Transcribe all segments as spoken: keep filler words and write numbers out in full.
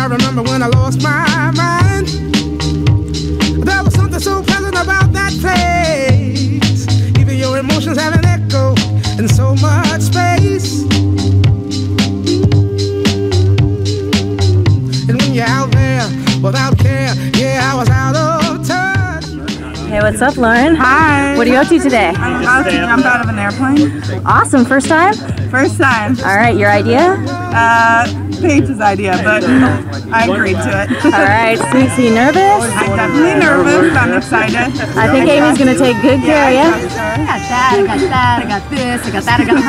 remember when I lost my mind. There was something so pleasant about that place. Even your emotions have an echo in so much space. And when you're out there without care, yeah, I was out of touch. Hey, what's up, Lauren? Hi. What are you up to today? I'm about to jump out of an airplane. Awesome. First time? First time. All right, your idea? Uh, Paige's idea, but I agreed to it. All right, sweet. So you nervous? I'm definitely nervous. I'm excited. I think Amy's going to take good care of you. I got that, I got that, I got this, I got that, I got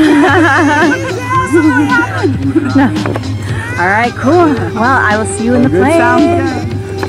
her. All right, cool. Well, I will see you in the plane. Sounds good.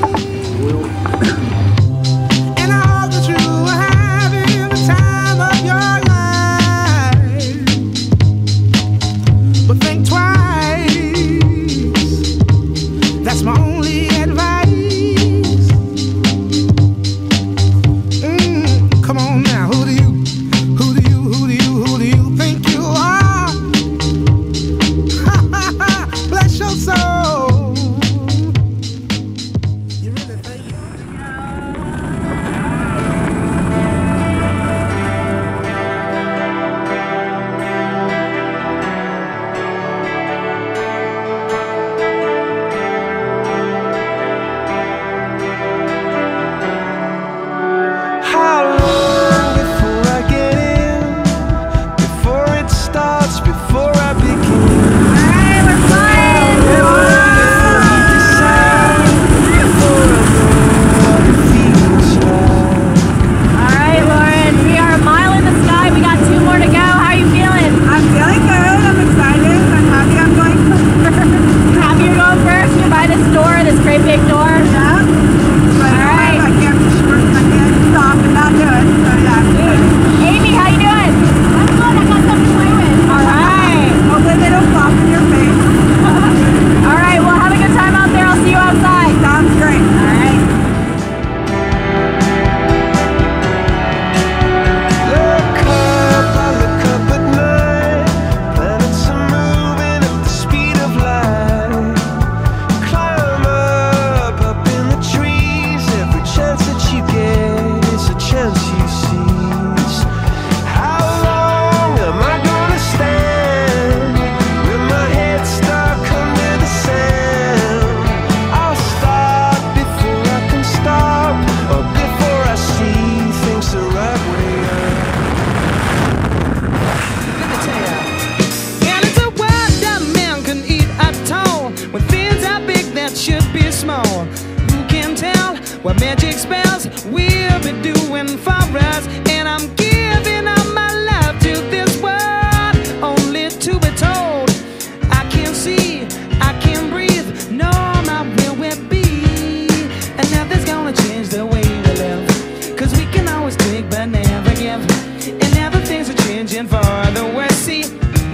What magic spells we'll be doing for us. And I'm giving up my love to this world, only to be told I can't see, I can't breathe, no, my will will be. And nothing's gonna change the way we live, cause we can always take but never give. And now the things are changing for the worse. See,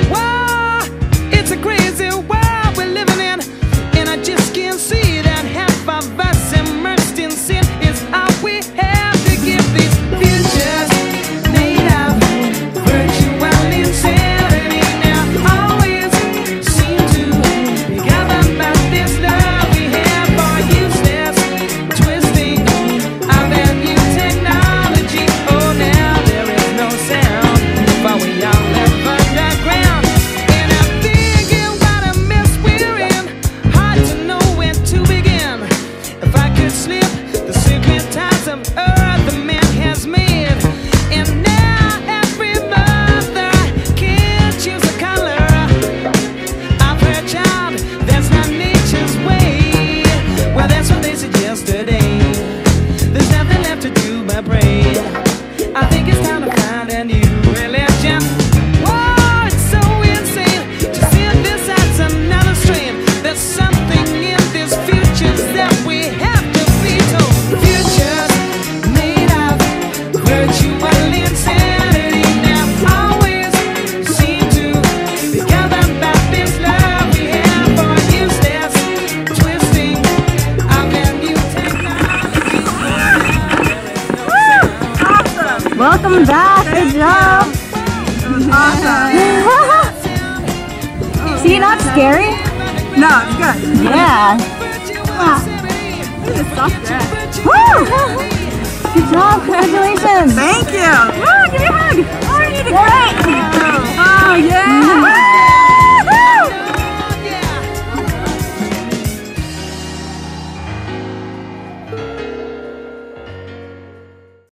whoa, it's a crazy world we're living in, and I just can't see that half of us immersed in sin is all we have to give. These futures made of virtual insanity now always seem to be governed by this love we have for useless twisting of that new technology. Oh, now there is no sound, but we all live underground. And I'm thinking what a mess we're in, hard to know where to begin. If I could slip the secret ties of earth the man has made, and now every mother can choose a color of her child. That's not nature's way. Well, that's what they said yesterday. There's nothing left to do but pray. I think it's time to find a new religion. Whoa, it's so insane to see this as another strain. There's something in this future that we have to be told. Futures made of virtual insanity now always seem to be governed by this love we have for useless twisting of that new technology. Awesome. Welcome back. Good job. It was awesome. See, not scary. No, it's good. Yeah. Wow. This is soft dress. Woo! Good job. Congratulations. Thank you.